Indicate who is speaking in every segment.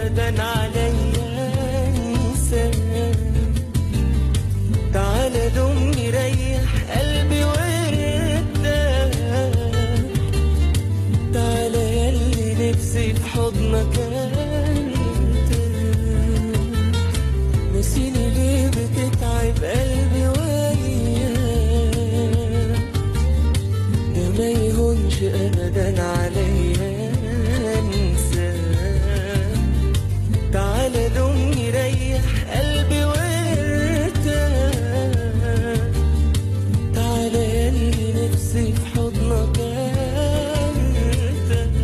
Speaker 1: أبدا عليا انساك. تعالى دمني ريح قلبي وارتاح. تعالى ياللي نفسي في حضنك ارتاح. نسيني ليه بتتعب قلبي وياك. ده ما يهونش أبدا عليا انساك. تعالى دمني ريح قلبي وارتاح. تعالى ياللي نفسي في حضنك ارتاح.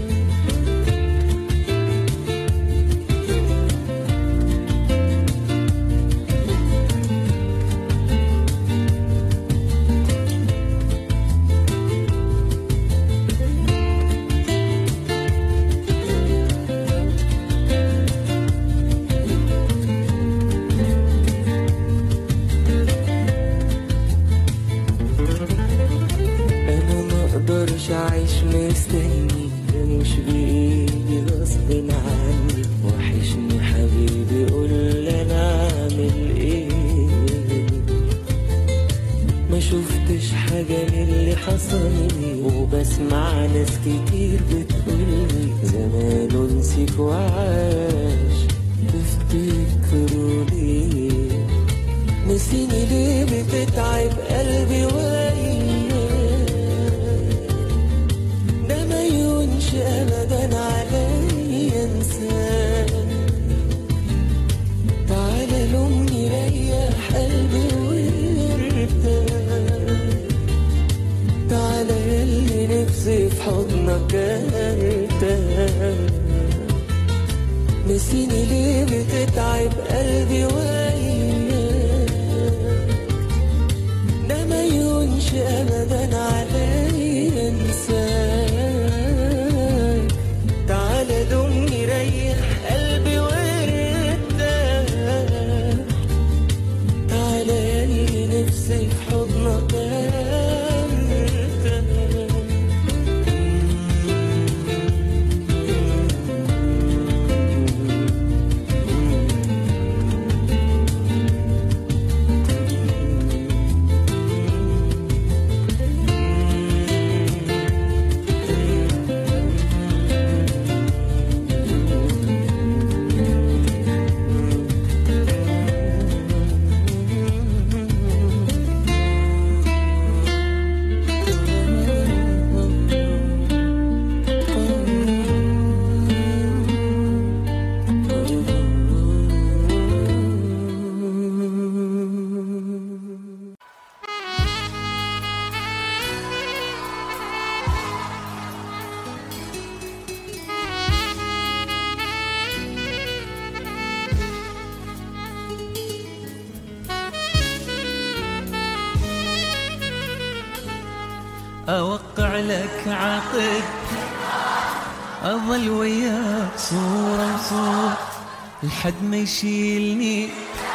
Speaker 1: مقدرش أعيش مستني، ده مش بإيدي غصب عني. وحشني حبيبي قول أنا أعمل إيه. ما شفتش حاجة من اللي حصل لي، وبسمع ناس كتير بتقولي زمانه نسيك وعاش. تفتكروا ليه؟ نسيني ليه بتتعب قلبي وياك. ده ما يهونش أبدا عليا انساك. تعالى لومني ريح قلبي وارتاح. تعالى ياللي نفسي في حضنك ارتاح. نسيني ليه بتتعب قلبي وياك. ده ما يهونش أبدا عليا انساك. تعالى دمني ريح قلبي وارتاح. تعالى ياللي نفسي في حضنك ارتاح.
Speaker 2: أوقع لك عقد أظل وياك صورة وصوت لحد ما يشيلني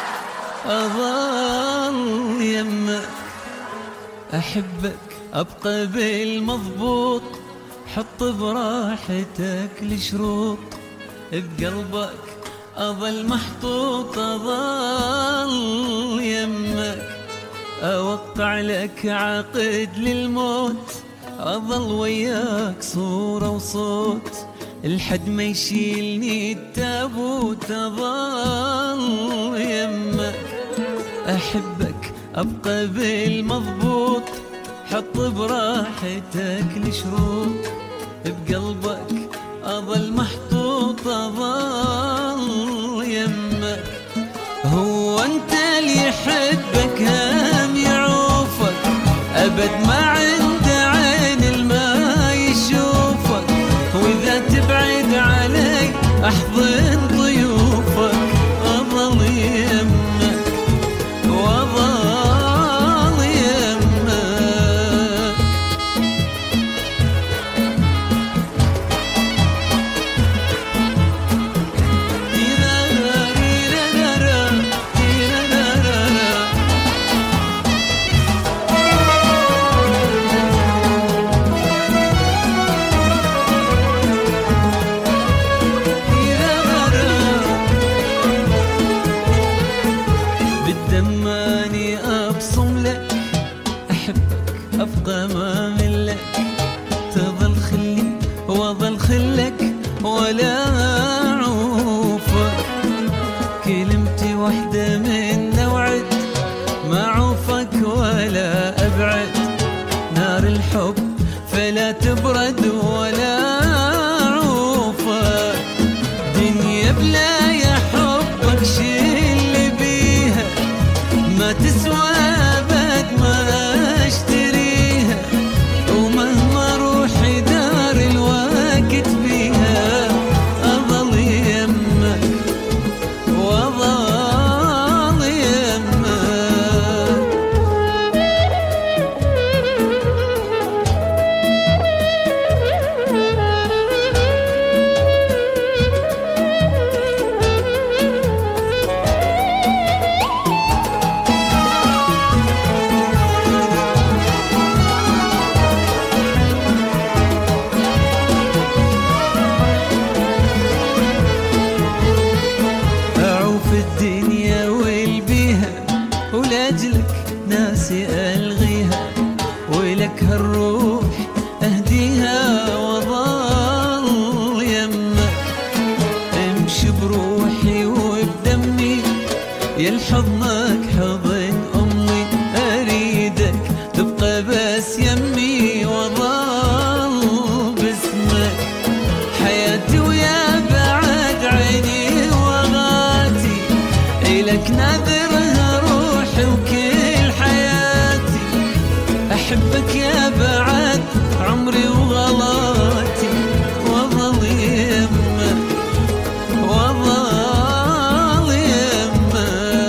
Speaker 2: أظل يمك. أحبك أبقى بالمضبوط، حط براحتك الشروط. بقلبك أظل محطوط أظل يمك. أوقع لك عقد للموت أظل وياك صورة وصوت لحد ما يشيلني التابوت أظل يمك. أحبك أبقى بالمضبوط، حط براحتك الشروط. بقلبك أظل محطوط أظل يمك. هو أنت اللي يحبك هم يعوفك، أبد ما عند عين الما يشوفك. وإذا تبعد علي أحضن ضيوفك أظل يمك وأظل يمك. دماني أبصم لك، أحبك أبقى ما ملك، تظل خلي وظل خلك ولا أعوفك، كلمتي وحدة من نوعد ما أعوفك ولا أبعد، نار الحب فلا تبرد ولا أعوفك، دنيا بلا يا حبك شي بيها ما تسوى أبد ما أشتريها، ومهما روحي دار الوقت بيها أظل يمك وأظل يمك. الدنيا والبيها ولأجلك ناسي ألغيها، ولك هالروح أهديها وظل يمك، امشي بروحي وبدمي يا لحضنك حضن أمي، أريدك تبقى بس يمي وظل باسمك، حياتي ويا بعد عيني لك ناذرها روحي وكل حياتي، أحبك يا بعد عمري وغلاتي، وظل يمك وظل يمك.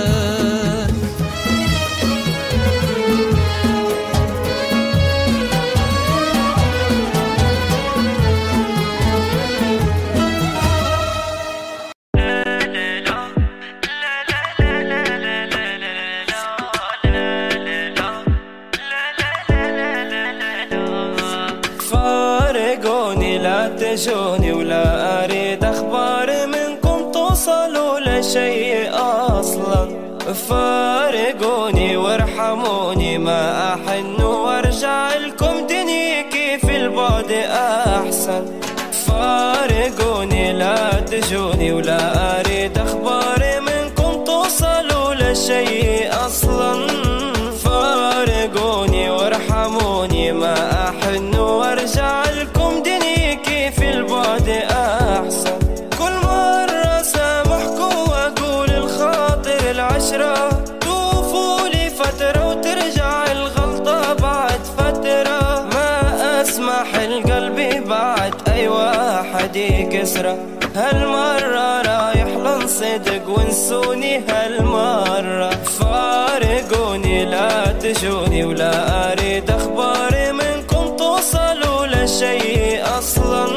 Speaker 1: لا تجوني ولا أريد أخبار منكم توصلوا لشيء أصلا، فارقوني وارحموني ما أحن وارجع لكم دنيكي في البعد أحسن، فارقوني لا تجوني ولا أريد أخبار منكم توصلوا لشيء أصلا، فارقوني وارحموني ما أحن وارجع لكم دنيكي في البعد أحسن، كل مرة سامحكم وأقول الخاطر العشرة، توفوا لي فترة وترجع الغلطة بعد فترة، ما أسمح القلب بعد أي واحد يكسره، هالمرة رايح لنصدق وانسوني هالمرة، فارقوني لا تجوني ولا أريد أخبار منكم توصلوا لشيء أصلا.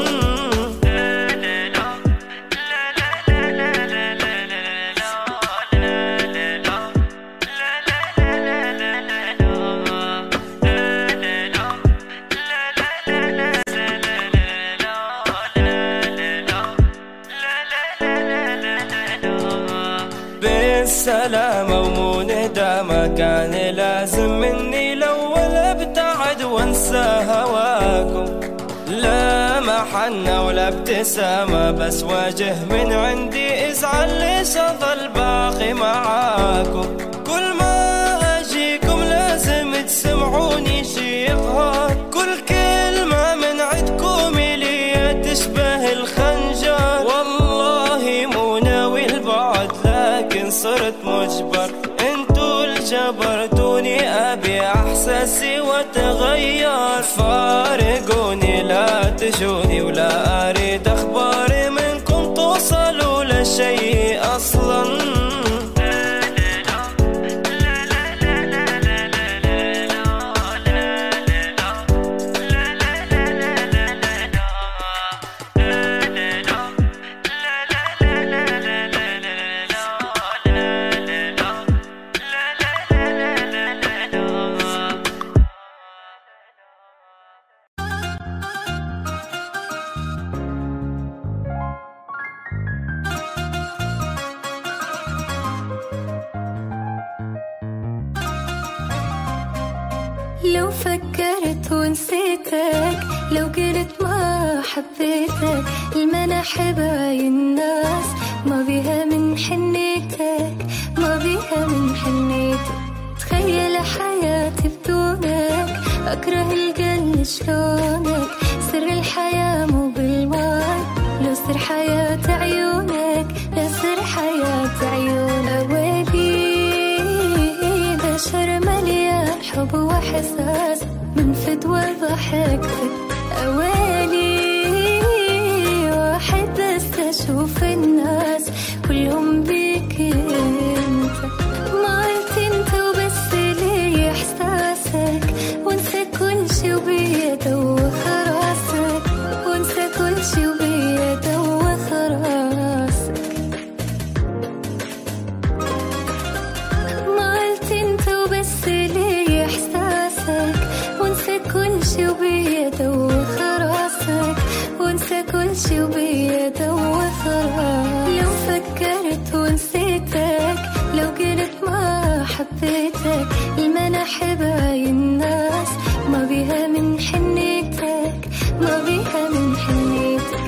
Speaker 1: بالسلامة ومو ندامة، كان لازم مني الأول ابتعد وانسى هواكم، لا محنة ولا ابتسامة بس واجه من عندي ازعل ليش اظل باقي معاكم، كل ما اجيكم لازم تسمعوني شي يقهر، كل كلمة من عندكم لي تشبه الخنجر، والله مو ناوي البعد لكن صرت مجبر، انتو الجبرتوني ابي احساسي وتغير، فارقوني لا تجوني ولا اريد اخبار منكم توصلوا لشيء اصلا.
Speaker 3: لو فكرت ونسيتك، لو قلت ما حبيتك، المناحب عين الناس ما بيها من حنيتك، ما بيها من حنيتك. تخيل حياتي بدونك، أكره القلب شلونك، سر الحياة مو بالمال، لو سر حياة عيونك، لو سر حياة عيونك. ويلي بشر مليان حب وإحساس، من فدوى ضحكتك. أويلي واحد بس أشوف الناس كلهم بيك انت، ما قلت انت وبس لي إحساسك، وانسى كل شي وبيده وخراسك، وانسى كل شي وبيده وخراسك. ما قلت انت وبس لي إحساسك، وانسى كل شي وبيده وخراسك، وانسى كل شي وبيده وخراسك. لو فكرت ونسيتك، لو قلت ما حبيتك، المناحب عين الناس ما بيها من حنيتك، ما بيها من حنيتك.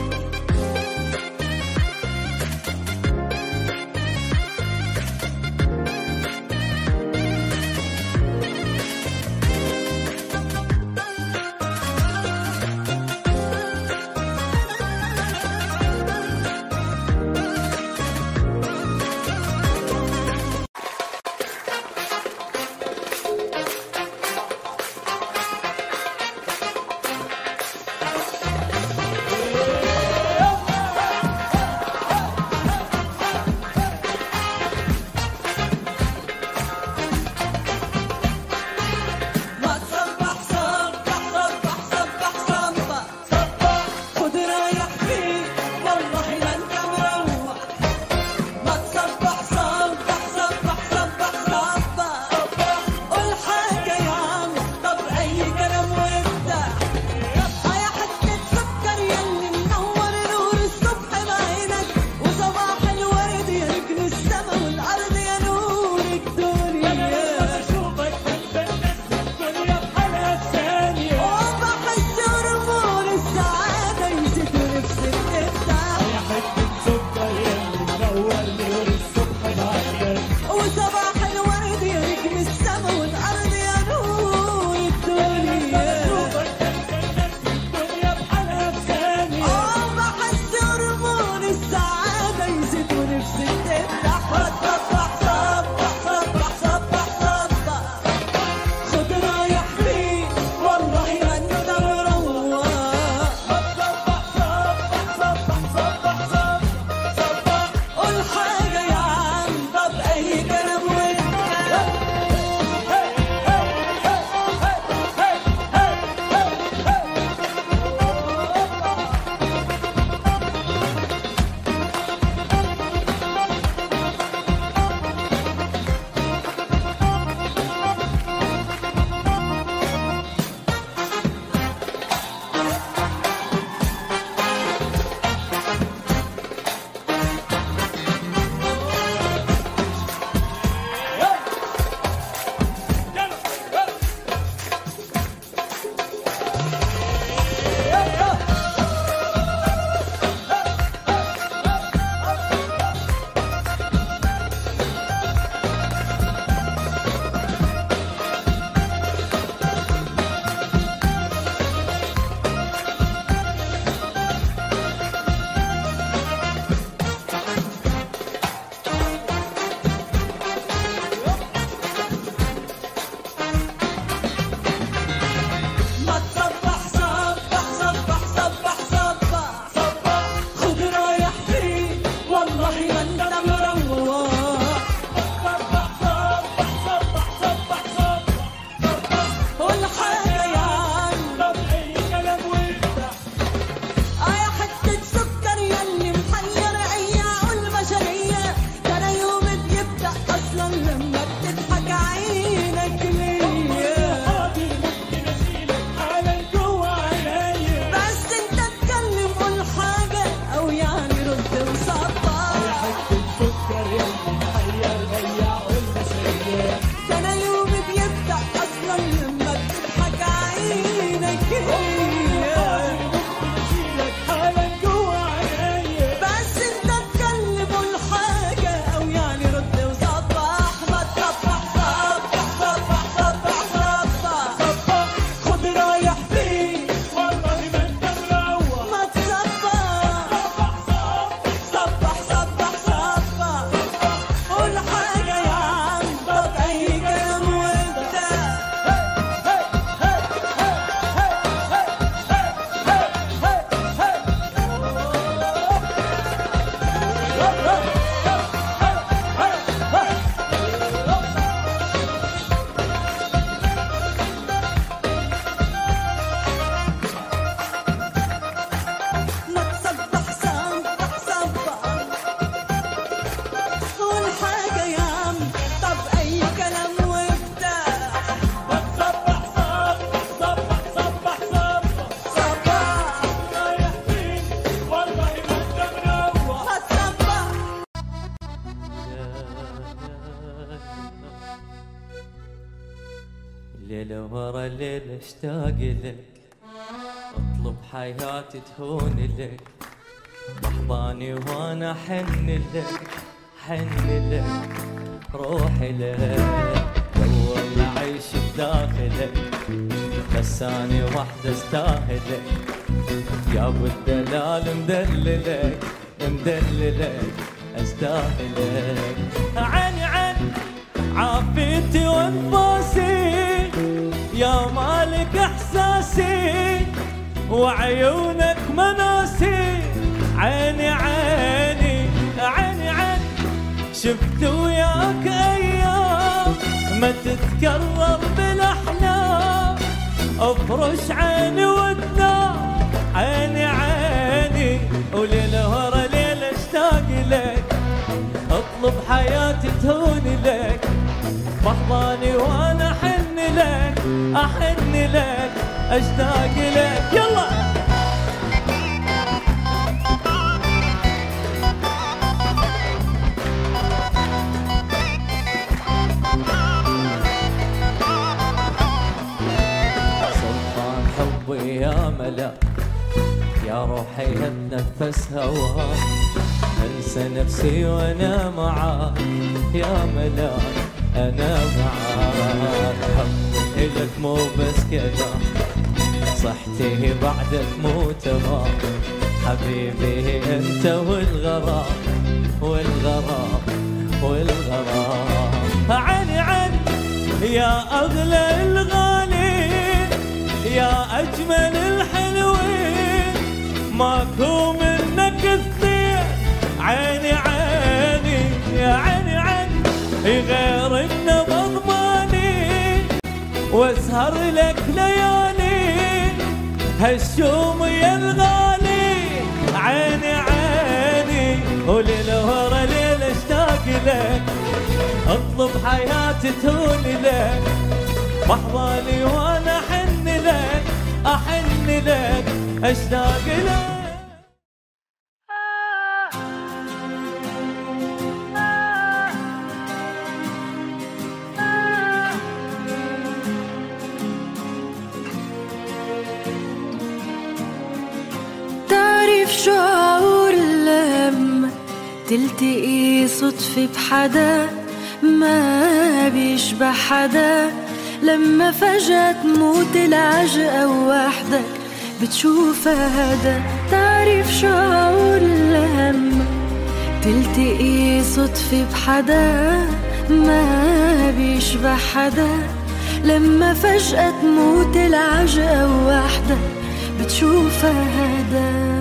Speaker 4: وليلة ورا ليلة اشتاق لك، اطلب حياتي تهون لك، بحضاني وانا حن لك حن لك، روحي لك دوم اعيش بداخلك، بس اني وحده استاهلك، يا ابو الدلال مدللك مدللك استاهلك. عيني عن عافيتي وانفاسي، يا مالك احساسي وعيونك مناسي، عيني عيني عيني عين شفت وياك ايام ما تتكرر بالاحلام، افرش عيني وتنام عيني عيني، وليله ورا ليله اشتاق لك، اطلب حياتي تهون لك، بحضاني وانا احن لك احن لك اشتاق لك. يلا سلطان حبي يا ملاك، يا روحي اتنفس هواك، انسى نفسي وانا معاك، يا ملاك انا معاك، حبي لك مو بس كذا، صحتي بعدك مو تمام، حبيبي انت والغرام والغرام والغرام. عيني عين يا اغلى الغالين، يا اجمل الحلوين، ماكو منك كثير، عيني عيني يا عيني عين، غير انه بضماني واسهر لك ليالي، هالشوم يا الغالي، عيني عيني وليله ورا ليله اشتاق لك، اطلب حياتي تهون لك، بحضاني وانا احن لك احن لك اشتاق لك.
Speaker 3: شعور لما تلتقي صدفة بحدا ما بيشبه حدا، لما فجأة تموت العجقة ووحدك بتشوفها هدا. تعرف شعور لما تلتقي صدفة بحدا ما بيشبه حدا، لما فجأة تموت العجقة ووحدك بتشوفها هدا.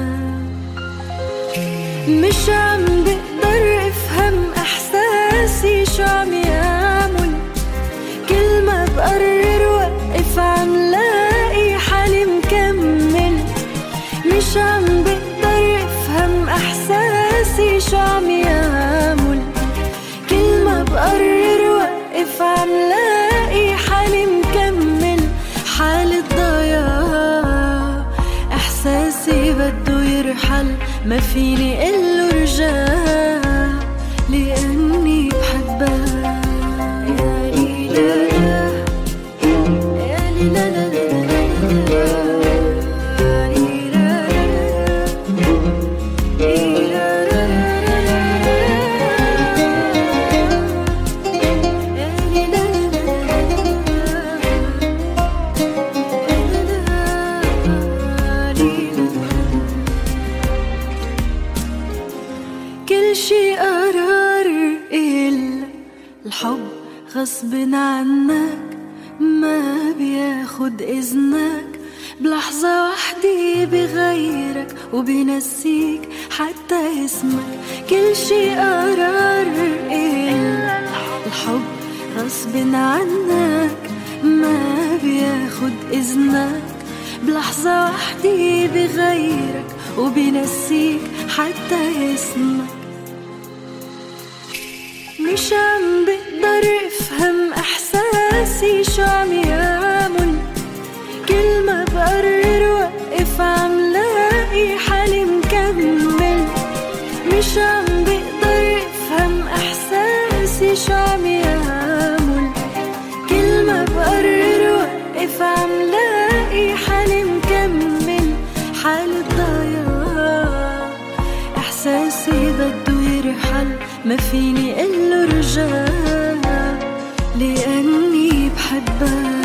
Speaker 3: مش عم بقدر افهم احساسي شو عم يعمل، كل ما بقرر وقف عم لاقي حالي مكمل. مش عم بقدر افهم احساسي شو عم يعمل، كل ما بقرر وقف عم لاقي حالي مكمل. حالة ضياع احساسي بده يرحل، ما فيني قله رجع لأني بحبها. يا ليلى يا ليلى لا لا الحب غصب عنك ما بياخد إذنك، بلحظة وحدة بغيرك وبينسيك حتى اسمك. كل شي قرار إلا الحب غصب عنك ما بياخد إذنك، بلحظة وحدة بغيرك وبينسيك حتى اسمك. مش عم بقدر افهم احساسي شو عم يعمل، كل ما بقرر وقف عم لاقي حالي مكمل. مش عم بقدر افهم احساسي شو عم يعمل، كل ما بقرر وقف واقف عم لاقي حالي مكمل حال الضياع. إحساسي بده يرحل ما فيني قله رجع لأني بحبك.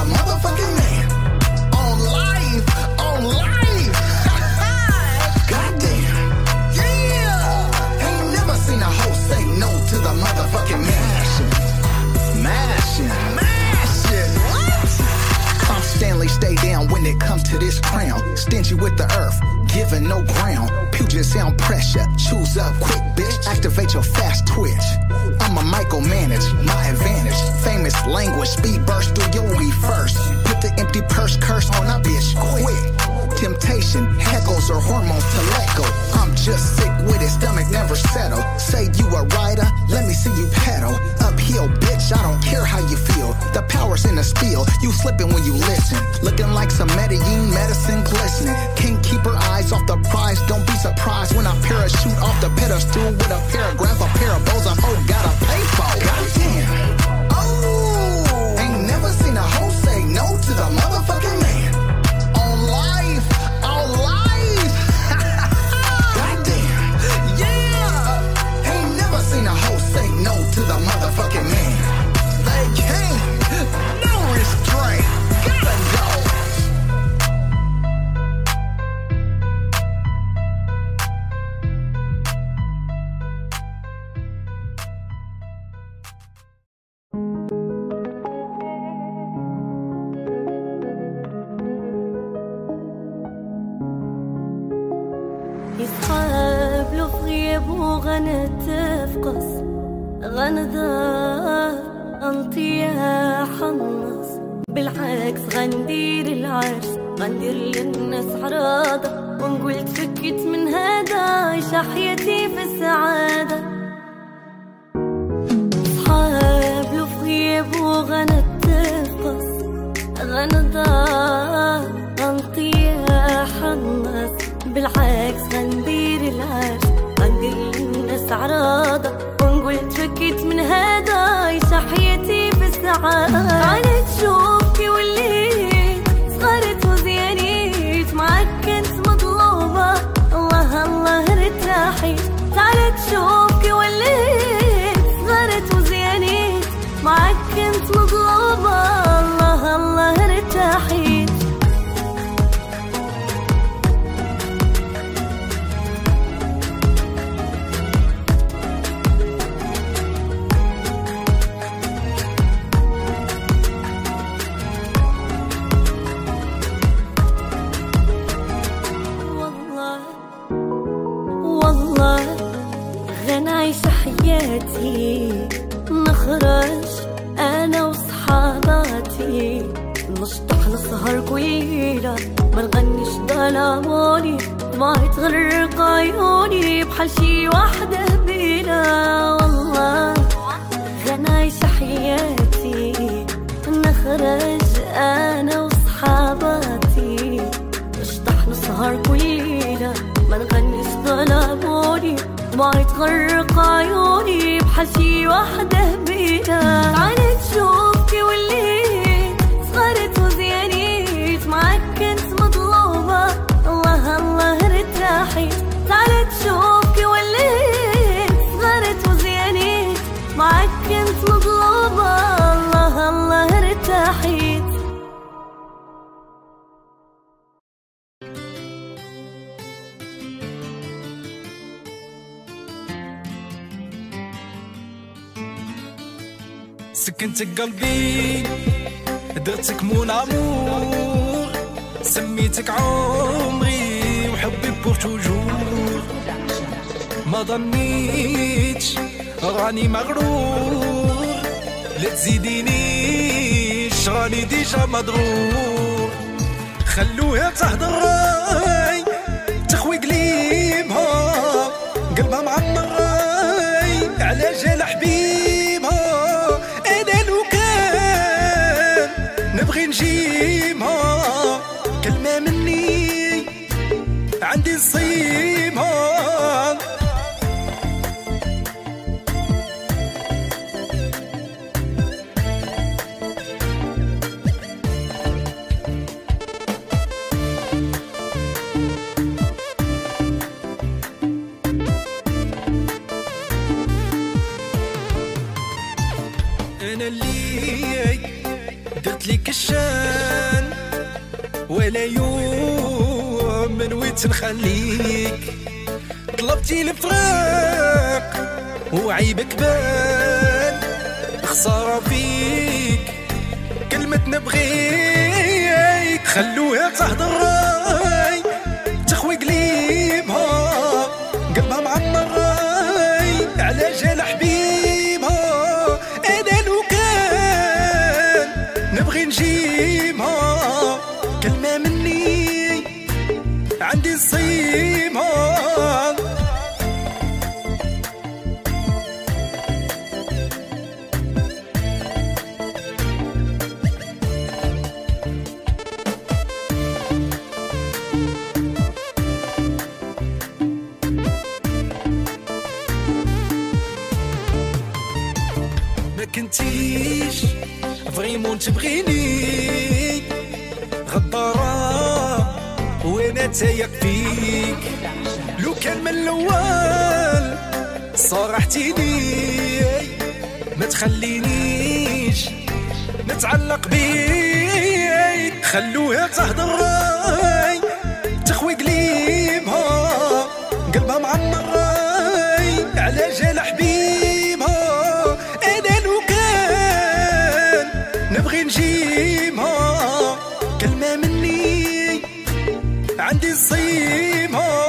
Speaker 5: On life, on life. God to this crown. Stingy with the earth, giving no ground. Puget Sound pressure, choose up quick, bitch. Activate your fast twitch. I'm a micromanage, my advantage. Famous language, speed burst through your weed first. Put the empty purse curse on a bitch quick. Temptation, heckles or hormones to let go. I'm just sick with it, stomach never settle. Say you a rider, let me see you pedal. Uphill, bitch, I don't care how you feel. The power's in the spiel, you slipping when you listen. Looking like some Medellin medicine glistening. Can't keep her eyes off the prize, don't be surprised when I parachute off the pedestal with a paragraph, a pair of bows a hoe gotta pay for. Goddamn. Oh, ain't never seen a hoe say no to the motherfucking man. No to the motherfucking man. They can't. No restraint. Gotta go.
Speaker 3: يسحب له في غياب وغنى تفقص غندار انطي يا حمص. بالعكس غندير العرس، غندير للناس عراضة ونقول تفكت من هذا عيش حياتي في السعادة. صحاب له في غياب وغنى تفقص غندار انطي يا حمص. بالعكس غندير العرس، غندير للناس عراضة ونقول تفكيت من هذا عيش حياتي بالسعادة. تعالي تشوفي وليت صغرت وزيانيت، معاك كنت مطلوبة الله الله ارتاحي. تعالي تشوفي وليت صغرت وزيانيت، معاك كنت مطلوبة الله الله ارتاحي. غنعيش حياتي، نخرج انا وصحاباتي، نشطح نسهر كويلة ما نغنيش ظلاموني، دموعي تغرق عيوني بحال شي وحدة بينا. والله غنعيش حياتي، نخرج انا وصحاباتي، نشطح نسهر كويلة ما نغنيش ظلاموني، دموعي تغرق عيوني بحال شي وحدة بينا. تعالي تشوفي وليت صغرت وزيانيت، معاك كنت مطلوبة الله الله ارتاحي. تعالي تشوفي وليت صغرت وزيانيت، معاك كنت مطلوبة الله الله ارتاحي.
Speaker 1: سكنتك قلبي درتك مون امور، سميتك عمري وحبي بور توجور. ما ظنيتش راني مغرور، لا تزيدينيش راني ديجا مضرور. خلوها تهدر تخوي قليبها، قلبها معمر على جال حبيبها. نبغي نجيبها كلمة مني عندي نصيبها. أنا اللي درت ليك الشان، ولا يوم نويت نخليك. طلبتي الفراق وعيبك بان، خسارة فيك كلمة نبغيك خلوها تهضر تخوي قليبها قلبها معمر على جال حبيبها. انا لو كان نبغي نجيبها كلمة مني عندي نصيبها. كنتيش فريمون تبغيني غدارة وانا تايق فيك. لو كان من الاول صارحتيني ما تخلينيش نتعلق بيك. خلوها تهضر تخوي قليبها قلبها معمر على جال حبيبها. نبغي نجيبها كلمة مني عندي نصيبها.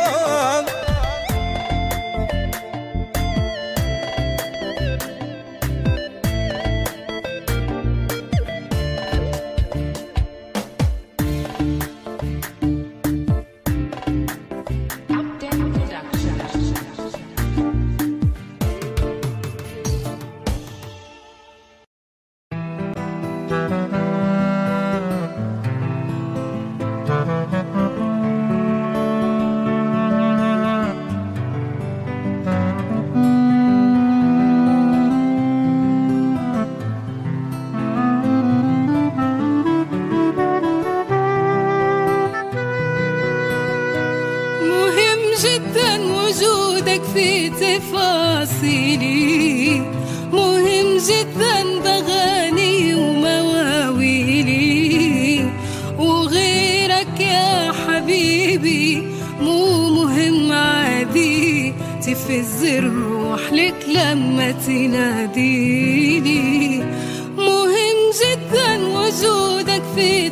Speaker 6: في تفاصيلي مهم جدا بغاني ومواويلي. وغيرك يا حبيبي مو مهم عادي تفز الروح لك لما تناديني. مهم جدا وجودك في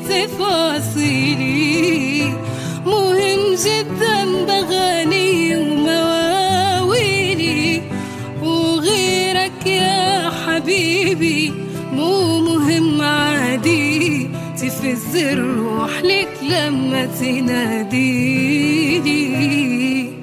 Speaker 6: تفاصيلي مهم جدا بغاني ومواويلي. وغيرك يا حبيبي مو مهم عادي تفز الروح لك لما تناديني.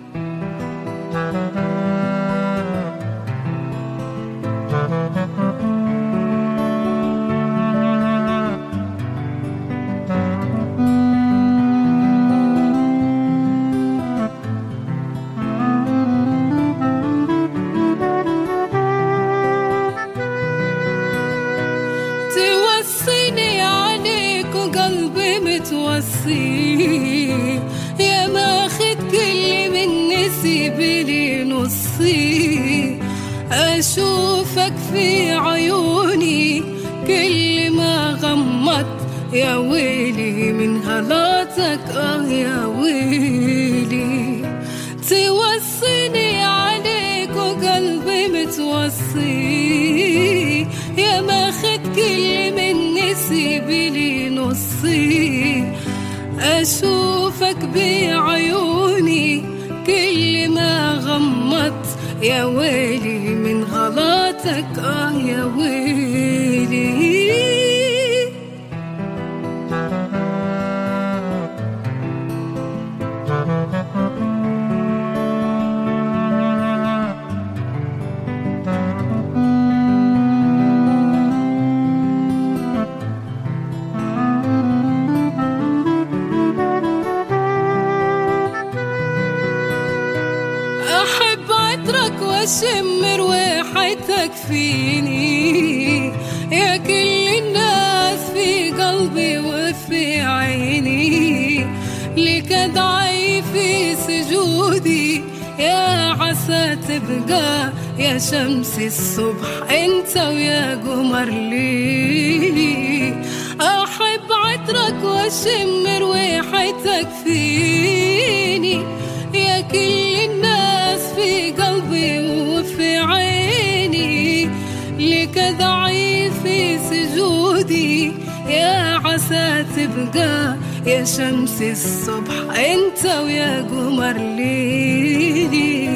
Speaker 6: توصي يا ماخد كل من نسيبي لي نصي. أشوفك في عيوني كل ما غمضت يا ويلي من غلطك يا ويلي. توصيني عليك وقلبي متوصي يا ماخد كل من نسيبي لي نصي. أشوفك بعيوني كل ما غمضت يا ويلي من غلطك يا ويلي. واشم رويحتك فيني يا كل الناس في قلبي وفي عيني. لك ادعي في سجودي يا عسى تبقى يا شمس الصبح انت ويا قمر ليلي. احب عطرك واشم رويحتك فيني يا كل الناس في قلبي وفي عيني. لك ضعيف في سجودي يا عسى لسه تبقى يا شمس الصبح انت ويا قمر ليلي.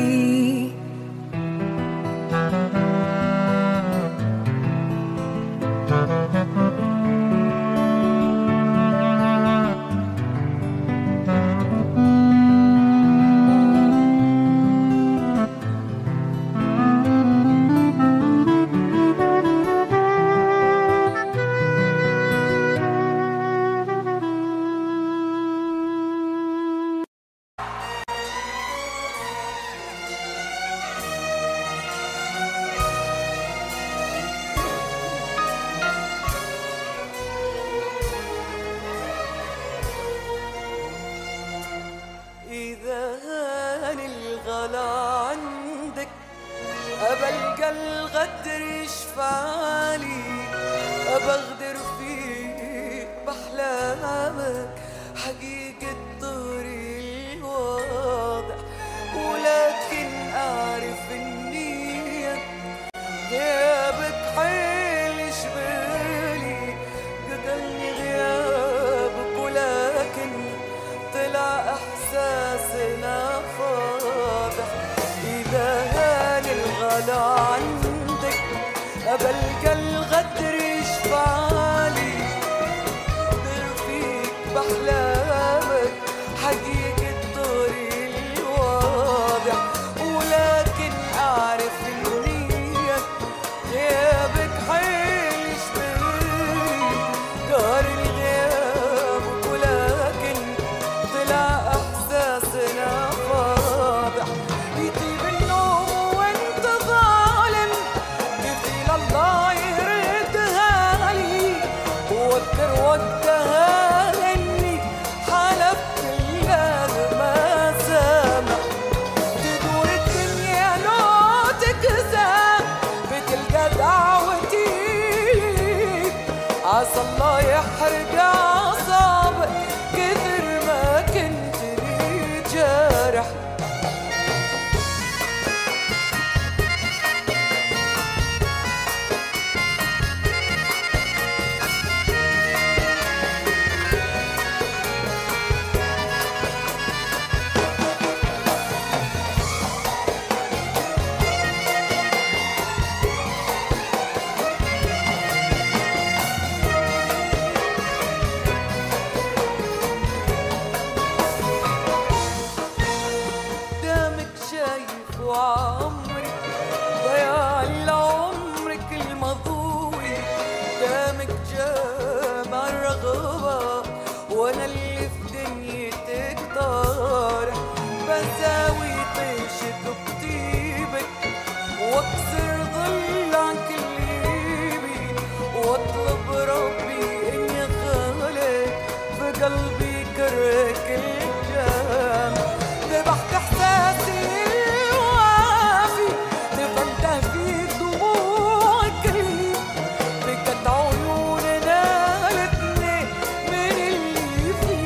Speaker 7: أبلقى الغدر يشفعلي أبغدر فيك بأحلامك حقيقة طوري الواضح، ولكن أعرف النية غيابك حيل يشبهلي قتلني غيابك، ولكن طلع إحساسنا فاضح. إذا هاني الغلا عندك أبلقى الغدر يشفعلي أقدر فيك بأحلامك حقيقة طوري الواضح، ولكن أعرف النية غيابك حيل يشبهني قارني غيابك، ولكن طلع إحساسنا فاضح. يطيب النوم وانت ظالم كفيل الله يردها لي، وذكر وقتها اني حلفت بالله ما سامح. تدور الدنيا لو تكسى بتلقى دعوتي، عسى الله يحرق اعصابك كثر ما كنت لي جارح. وعمري ضياع لعمرك المضوي، قدامك جامع الرغبة وانا اللي في دنيتك طارح. بساوي طيشك بطيبك واكسر ضلع كليبي، واطلب ربي ان يخلق في قلبي كرهك الجام. ذبحت احساسي في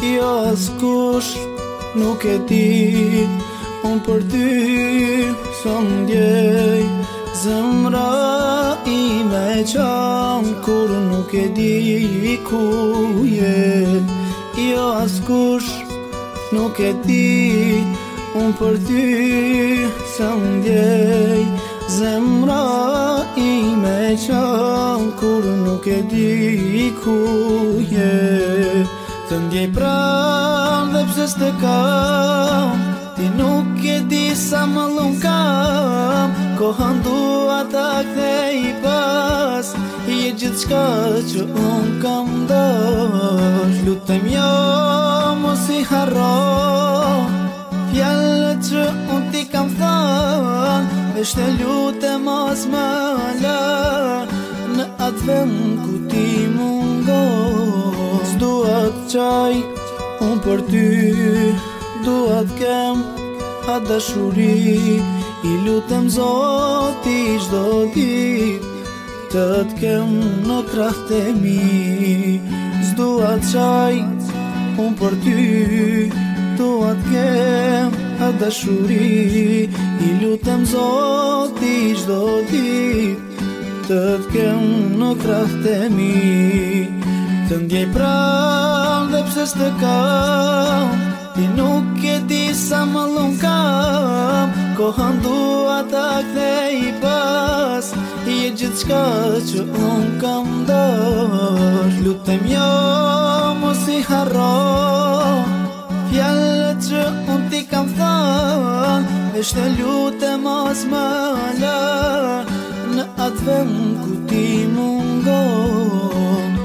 Speaker 8: Jo askush nuk e di, unë për ty së ndjej. Zemra ime qanë kur nuk e di ku je. Jo askush nuk e di, unë për ty së ndjej. Zemra ime qanë kur nuk e di ku je. Të ndjej pranë dhe pse s'te kam, ti nuk e di sa më lun kam. Kohën dua ta kthej pas, je gjithçka që unë kam dash. Lutem jo mos i harro fjalët që unë ti kam thënë, veç të lutem mos më la në atë vend ku ti mungon. S'dua t'qaj unë për ty, dua t'kem atë dashuri. I lutem Zoti çdo ditë të t'kem në krahët e mi. S'dua t'qaj unë për ty, dua t'kem atë dashuri. I lutem Zoti çdo ditë të t'kem në krahët e mi. Të ndjej pranë dhe pse s'te kam, ti nuk e di sa më lun kam. Kohën dua ta kthej pas, je gjithçka që unë kam dash. Lutem jo mos i harro fjalët që unë ti kam thënë, veç të lutem mos më la në atë vend ku ti mungon.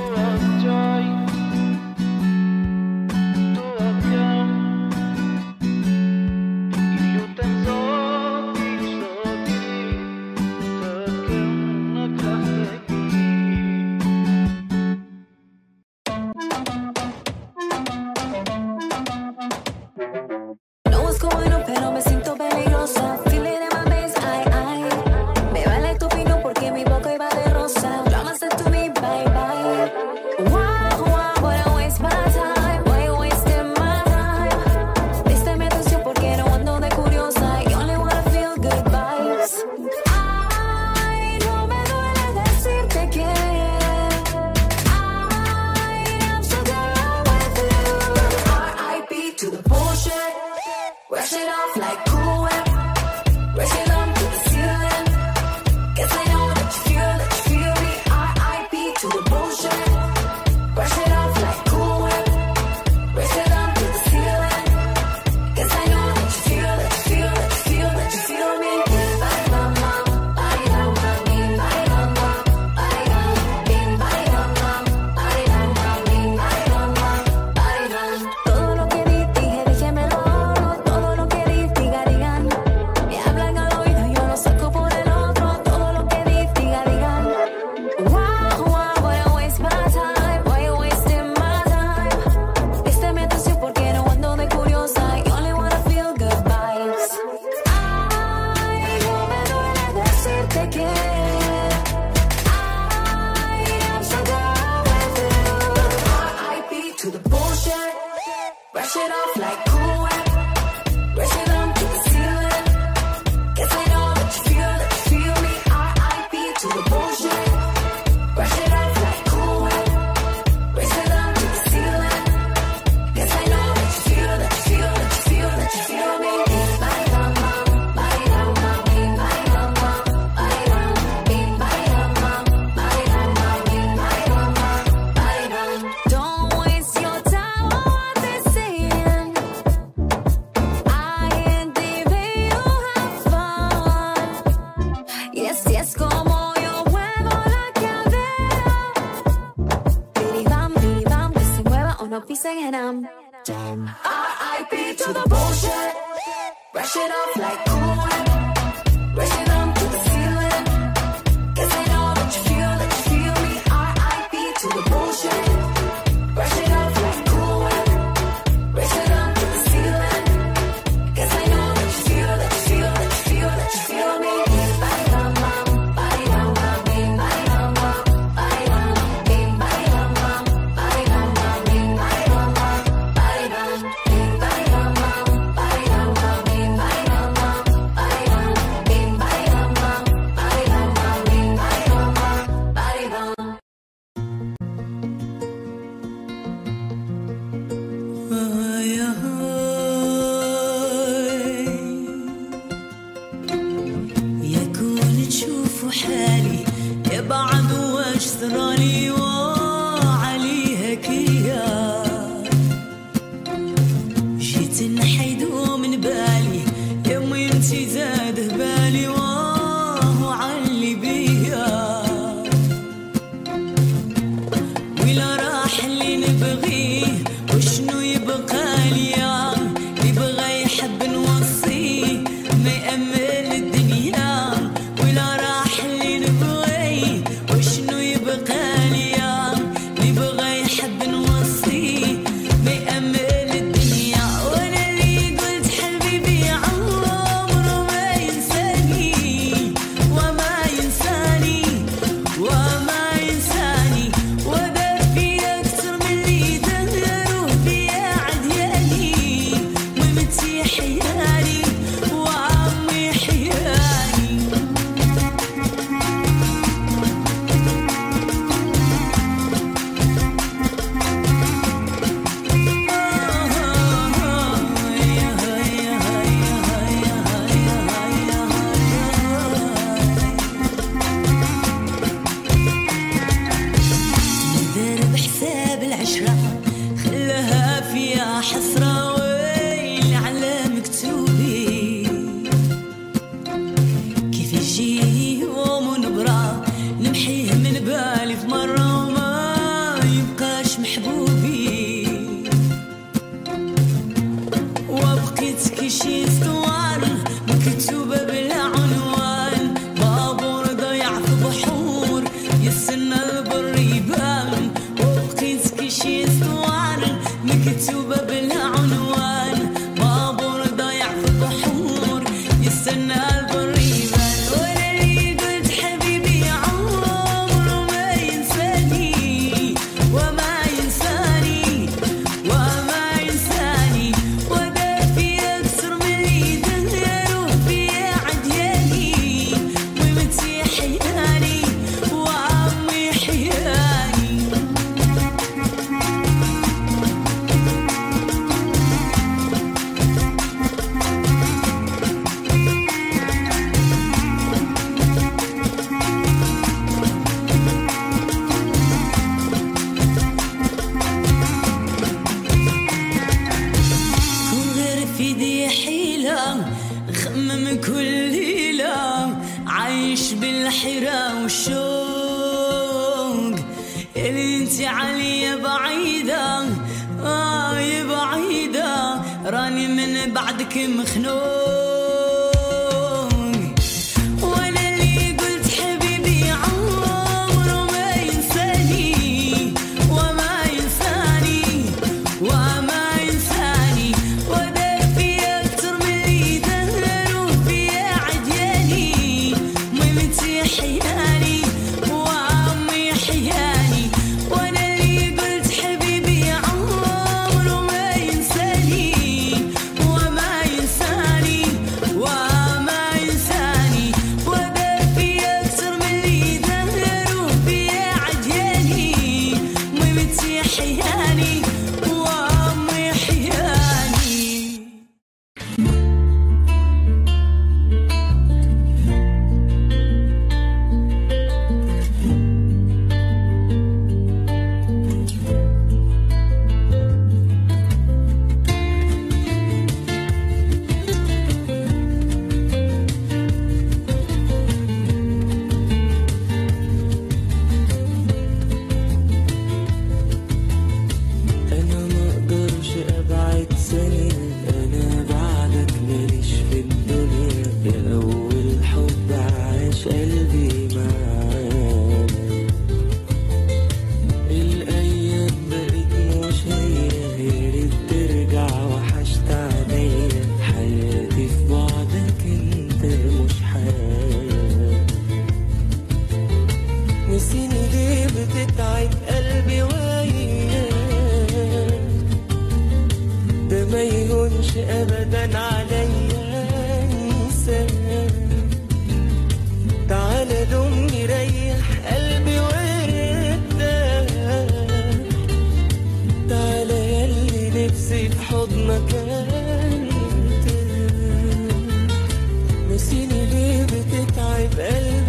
Speaker 9: R.I.P. to the bullshit. Brush it off like cool whip. Brush it on to the ceiling. Guess I know that you feel me. R.I.P. to the bullshit. Brush it off like cool whip. Brush it on to the ceiling. Guess I know that you feel me. Body bum bum, body bum bum, body bum bum, body bum bum, body bum bum, body bum bum, body bum bum.
Speaker 2: تشوفوا حالي يا بعد واش ثرالي وعليها كيا جيت نحيدو من بالي يا امي انتي زاده بالي واه علي بيا ولا راح اللي نبغيه وشنو يبقى ليا اللي بغى يحب نوصيه ما يأمل الدنيا ولا راح اللي نبغيه وشنو يبقى ليا اللي بغى يحب نوصيه ما يأمل الدنيا وانا اللي قلت حبيبي عمره ما ينساني وما ينساني وما ينساني ودار في اكثر من اللي داروه بيا عدياني ومتي حياني وعمي حياني ندير بحساب العشرة خلاها فيها حسرة ويل على مكتوبي كيف يجي يوم ونبرا نمحيه من بالي في مرة وما يبقاش محبوبي وبقيت كيشي اسطوار مكتوبة بلا عنوان بابور ضيع في بحور يستنى البر يبان وبقيت كيشي اسطوار مكتوبة بلا عنوان بابور ضيع في بحور يستنى البر يبان وانا اللي قلت حبيبي عمره ما ينساني وما ينساني وما ينساني ودار في اكثر من اللي داروه بيا عدياني ومتي حياني وعمي حياني كون غير في دي حيلة نخمم كل ليلة عايش بالحيرة والشوق اللي انتي عليا بعيدة يا بعيدة راني من بعدك مخنوق وانا اللي قلت حبيبي عمره ما ينساني وما ينساني وما ينساني ودار في اكثر من اللي داروه بيا عدياني ميمتي حياني وعمي حياني وانا اللي قلت حبيبي عمره ما ينساني وما ينساني وما ينساني ودار في اكثر من اللي داروه بيا عدياني ميمتي حياني وعمي حياني
Speaker 10: أنا ما أقدرش أبعد ثانية أنا بعدك ماليش في الدنيا يا أول حب عاش قلبي معاك الأيام بقت مش هي يا ريت ترجع وحشت عليا حياتي في بعدك أنت مش حياة نسيني ليه بتتعب قلبي وياك ده ما يهونش ابدا عليا انساك تعالى دمي ريح قلبي وارتاح تعالى ياللي نفسي في حضنك انت نسيني ليه بتتعب قلبي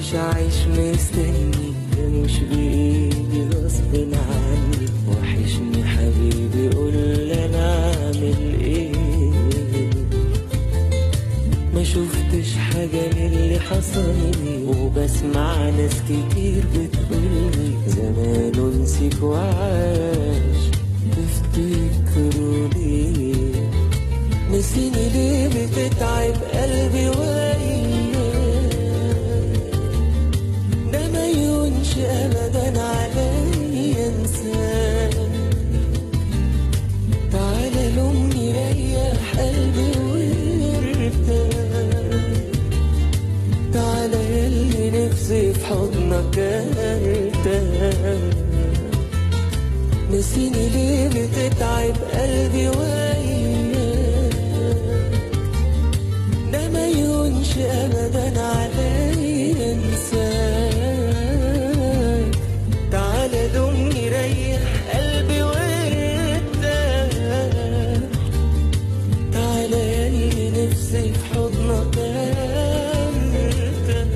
Speaker 10: مش عايش مستني، ده مش بإيدي غصب عني. وحشني حبيبي قول انا اعمل ايه، ما شفتش حاجة من اللي حصل لي، وبسمع ناس كتير بتقولي زمان نسيك وعاش تفتكروا ليه. نسيني ليه بتتعب قلبي وياك، ده ما يهونش ابدا عليا انساك. تعالى لومني ريح قلبي وارتاح، تعالى ياللي نفسي في حضنك ارتاح. نسيني ليه بتتعب قلبي وياك، ده ما يهونش ابدا عليا انساك. تعالى دومني ريح قلبي وارتاح، تعالى ياللي نفسي في حضنك ارتاح.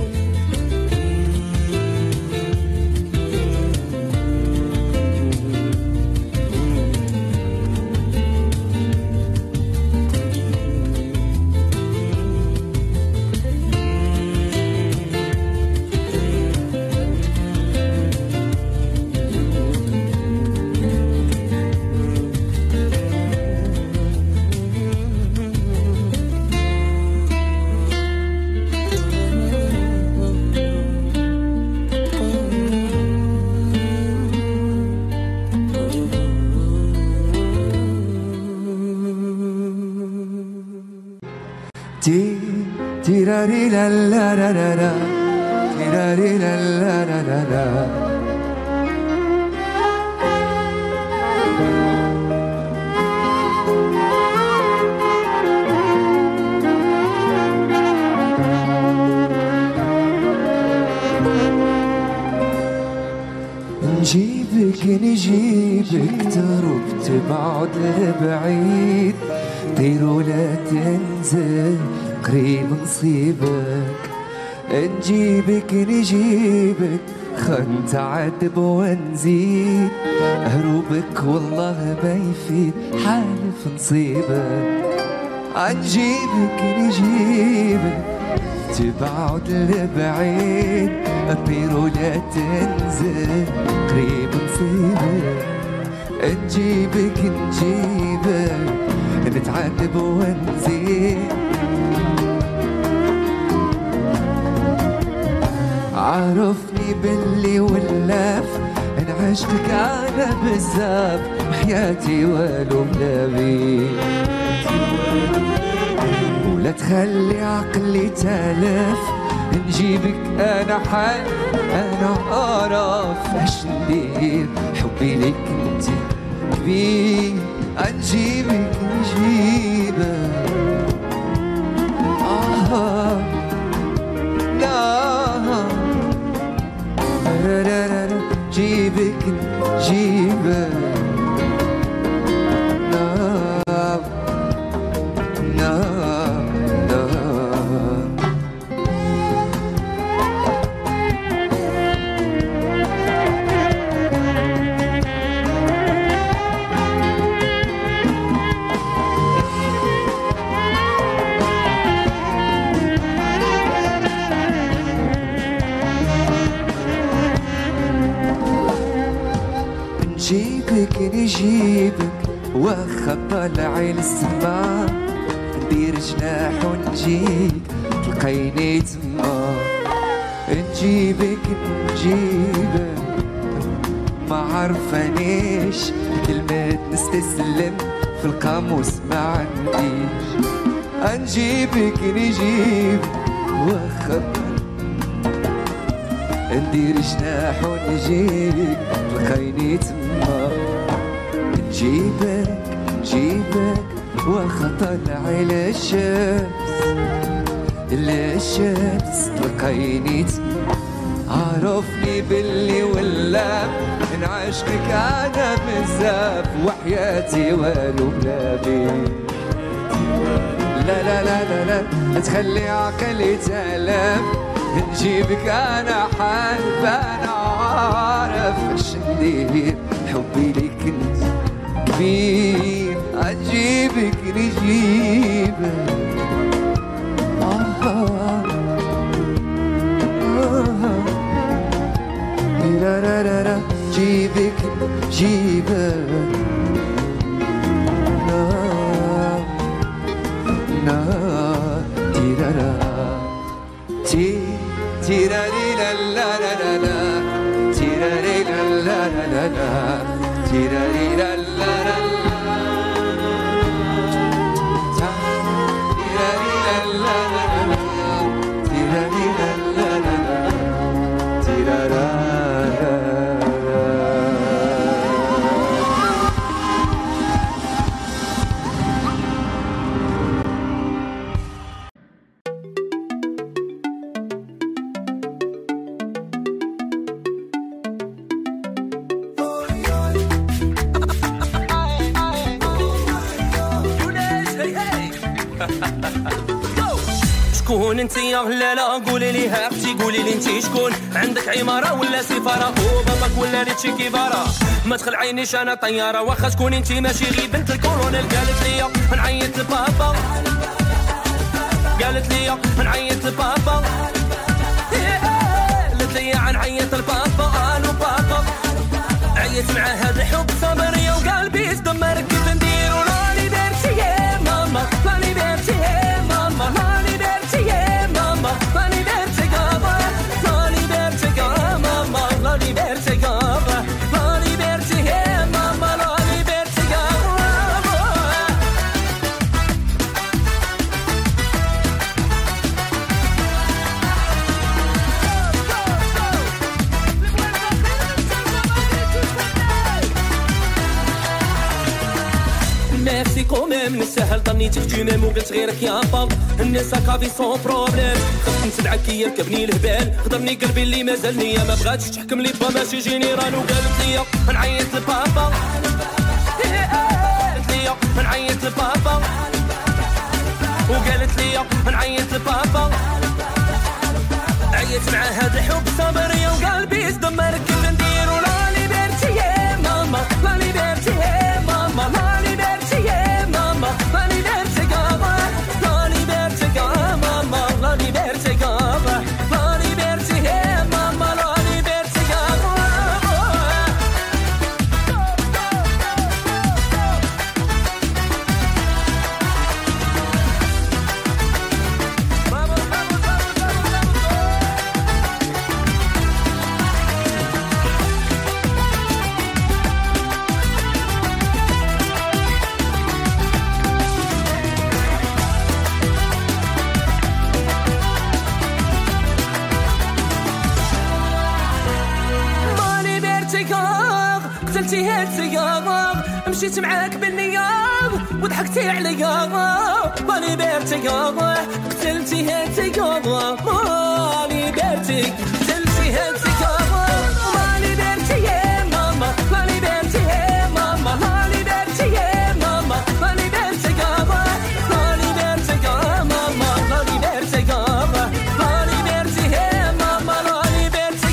Speaker 11: Tirari la la la la la, tirari la la la la la. نجيبك نجيبك تهرب تبعد لبعيد، طير ولا تنزل قريب نصيبك. نجيبك نجيبك خن تعذب ونزيد، هروبك والله ما يفيد حالف نصيبك. نجيبك نجيبك تبعد لبعيد، طير ولا تنزل قريب نصيبك. نجيبك نجيبك نتعذب ونزيد، عرفني باللي ولاف انعشتك انا بزاف، وحياتي والو بلابي. ولا تخلي عقلي تالف، نجيبك انا حال انا اعرف اش ندير، حبي لك انت كبير. نجيبك نجيبك جيبك جيبك نجيبك واخا طالعي للسما، ندير جناح ونجيك تلقيني تما. نجيبك نجيبك ما عرفانيش كلمات نستسلم في القاموس ما عنديش. نجيبك نجيبك واخا ندير جناح ونجيك تلقيني تما. نجيبك نجيبك واخا طالعي للشمس تلقيني تما. عرفني باللي ولا نعشقك انا بزاف، وحياتي والو بلابي. لا لا لا لا لا تخلي عقلي تالف، نجيبك انا حالف انا عارف اش ندير حبي ليك انت كبير اجيبك نجيبك لا لا لا لا جيبك جيبك نا تيرارا تيراري لا لا لا لا تيراري لا لا لا لا تيراري لا لا لا تيراري لا لا لا تيراري لا لا لا تيرارا
Speaker 12: شكون انتيا لا لا قولي لي ها اختي قولي لي انتي شكون عندك عماره ولا سفاره وباباك ولا لي تشي كيفاره ما تخلعينيش انا طياره واخا تكون انتي ماشي غير بنت الكولونيل قالت لي نعيط لبابا قالت لي نعيط لبابا قالت لي نعيط لبابا الو بابا عيط مع هذا الحب صبري وقلبي صدمر كيف ندير ولا ليبرتي يا ماما لا ليبرتي يا ماما لا ليبرتي يا ماما لا ليبرتي كابا لا ليبرتي كابا ماما لا ليبرتي كابا لا ليبرتي يا ماما لا ليبرتي كابا ميرسي كوميم من السهل ضنيتك جيميم وقلت غيرك يا با الناس كافي سون بروبليم خفت نسمعك يركبني الهبال خضرني قلبي اللي مازال نيا ما بغاتش تحكم لي با ماشي جينيرال وقالت لي نعيط لبابا قالت لي نعيط لبابا وقالت لي نعيط لبابا عيط مع هذا الحب صبري وقلبي صدمر كيف ندير ولا ليبرتي يا ماما لا ليبرتي يا ماما لا ليبرتي يا ماما لا ليبرتي كابا لا ليبرتي كابا ماما لا ليبرتي كابا لا ليبرتي يا ماما لا ليبرتي كابا قتلتي هالسيارة مشيت معاك بالنياب وضحكتي عليا ماني بيرتي قتلتي هالسيارة ماني بيرتي قتلتي هالسيارة ماني بيرتي يا ماما ماني بيرتي يا ماما ماني بيرتي يا ماما ماني بيرتي ماني بيرتي ماما ماني بيرتي ماني بيرتي يا ماما ماني بيرتي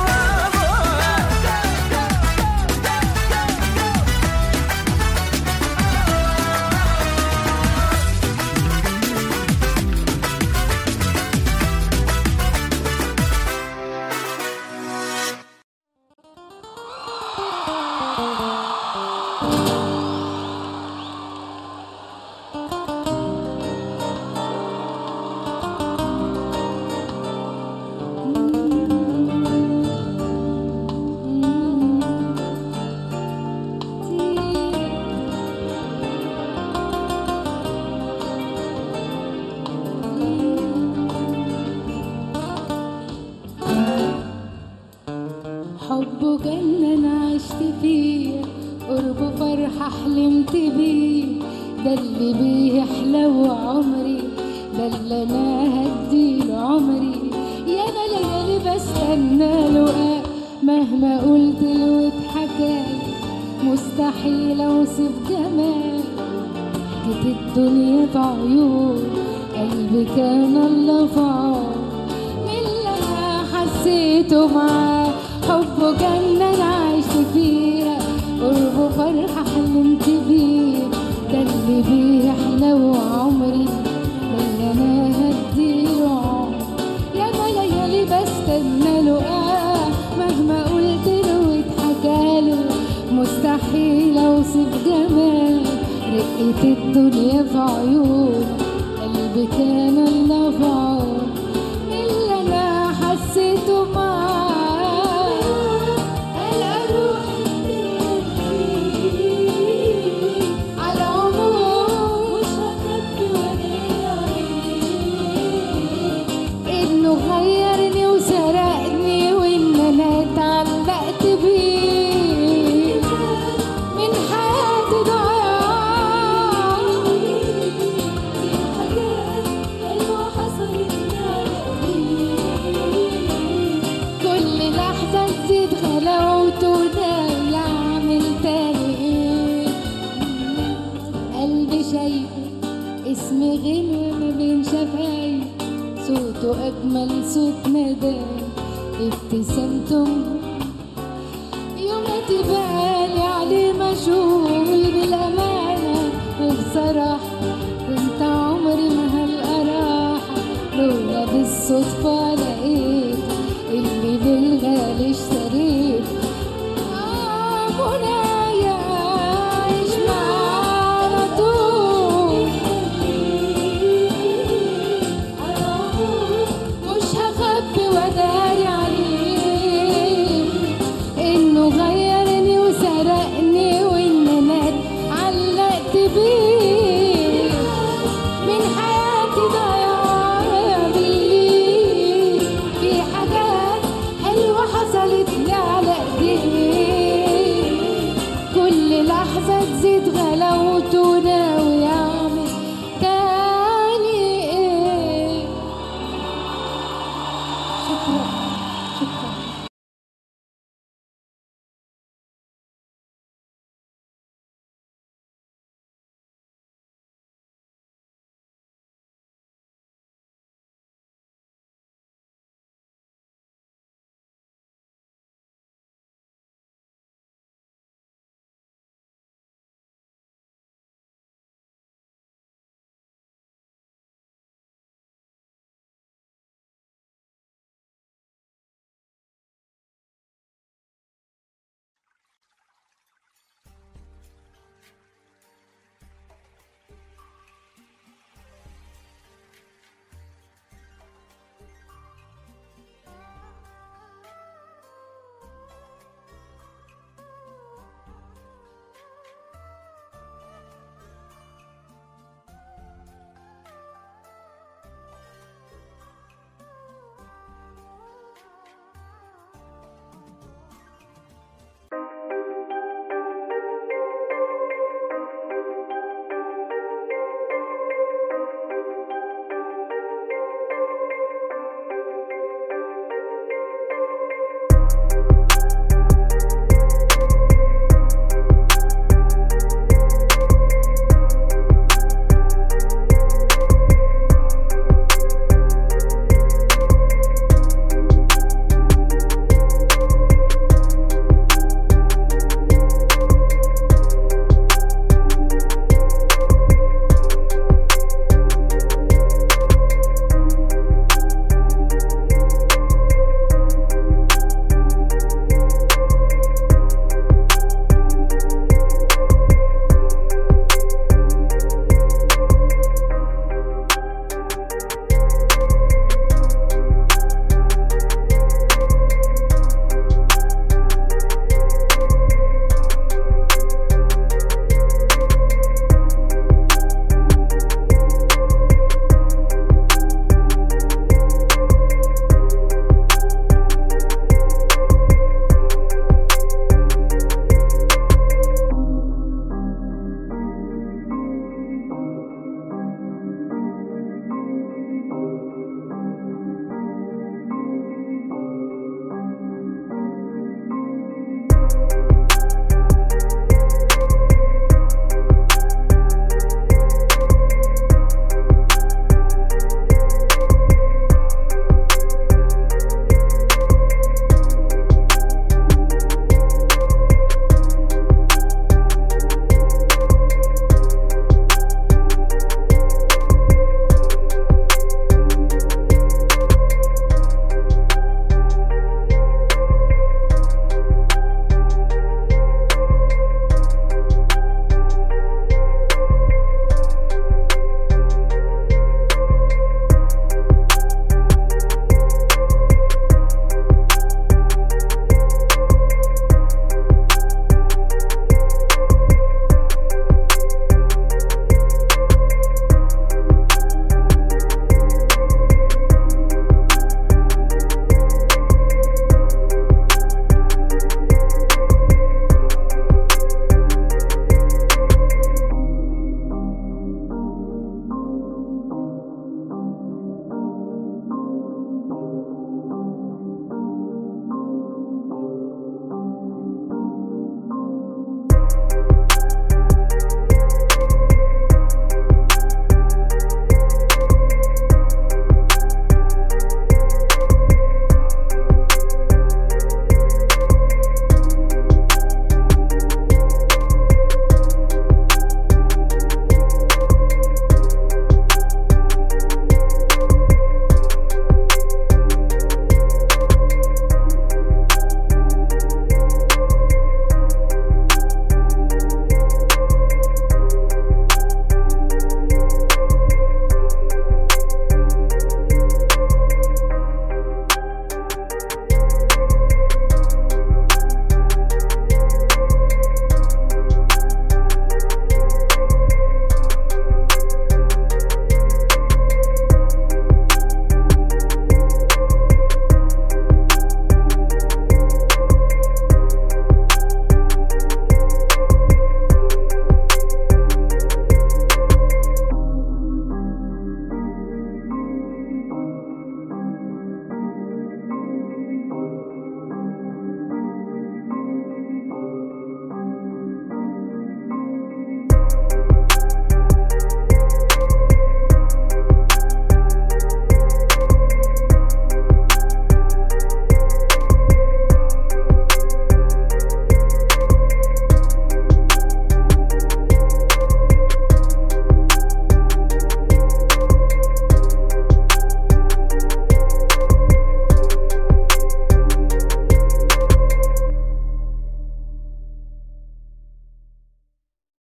Speaker 13: حبه جنة أنا عشت فيه قربه فرحة حلمت بيه ده اللي بيه يحلو عمري ده اللي أنا هديله عمري يا أنا ليالي بستنى له مهما قلت له اتحكالي مستحيل أوصف جمال جيت الدنيا بعيون قلبي كان الله في عون من حسيته معاه، حبه جنة أنا عشت فيها، قربه فرحة حلمت بيه، ده اللي بيه أحلى عمري، ده اللي أنا هديله عمري. ياما ليالي بستنى له مهما قلت له واتحكاله، مستحيل أوصف جمال رقة الدنيا في عيونه، قلبي كان الله في عونه، اللي أنا حسيته معاه ألقى روحي على العموم، مش هخبي إنه غيرني وسرقني، وإن أنا اتعلقت بيه من حياتي ضياع، حاجات حلوة حصلت كل لحظة تزيد غلاوته، ده يعمل تاني إيه؟ قلبي شايفه اسم غنوة ما بين شفايف، صوته أجمل صوت نداء، ابتسامته يوم تبالي عليه مشغول بالأمانة، وبصراحة كنت عمري ما هلقى راحة، لولا بالصدفة لقيت اللي بالغالي اشتريت، منايا عايش معاه على طول، مش هخبي واداري عليه إنه غيرني وسرقني، وإن أنا اتعلقت بيه